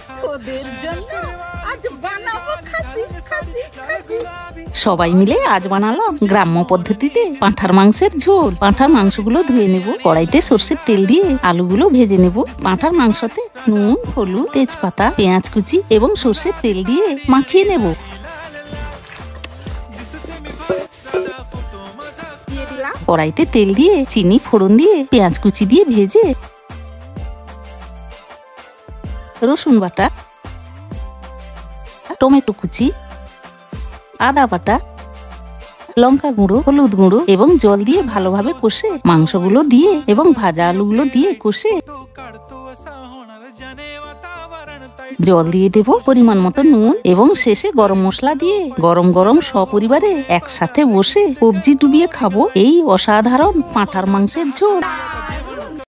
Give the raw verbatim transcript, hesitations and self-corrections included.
তোদের জন্য আজ বানাবো খাসি খাসি খাসি। সবাই মিলে আজ বানালাম গ্রাম্য পদ্ধতিতে পাঁঠার মাংসের ঝোল। পাঁঠার মাংসগুলো ধুয়ে নেব, কড়াইতে সর্ষের তেল দিয়ে আলুগুলো ভেজে নেব। পাঁঠার মাংসতে নুন, হলুদ, তেজপাতা, পেঁয়াজ কুচি এবং সর্ষের তেল দিয়ে মাখিয়ে নেব। দিয়ে দিলাম কড়াইতে তেল দিয়ে চিনি ফোড়ন দিয়ে পেঁয়াজ কুচি দিয়ে ভেজে রসুন বাটা, টমেটো কুচি, আদা বাটা, লঙ্কা গুঁড়ো, হলুদ গুঁড়ো এবং জল দিয়ে ভালোভাবে কষে মাংসগুলো দিয়ে এবং ভাজা আলুগুলো দিয়ে কষে জল দিয়ে দেব পরিমাণ মতো নুন এবং শেষে গরম মশলা দিয়ে গরম গরম সপরিবারে একসাথে বসে সবজি ডুবিয়ে খাবো এই অসাধারণ পাঁঠার মাংসের ঝোল।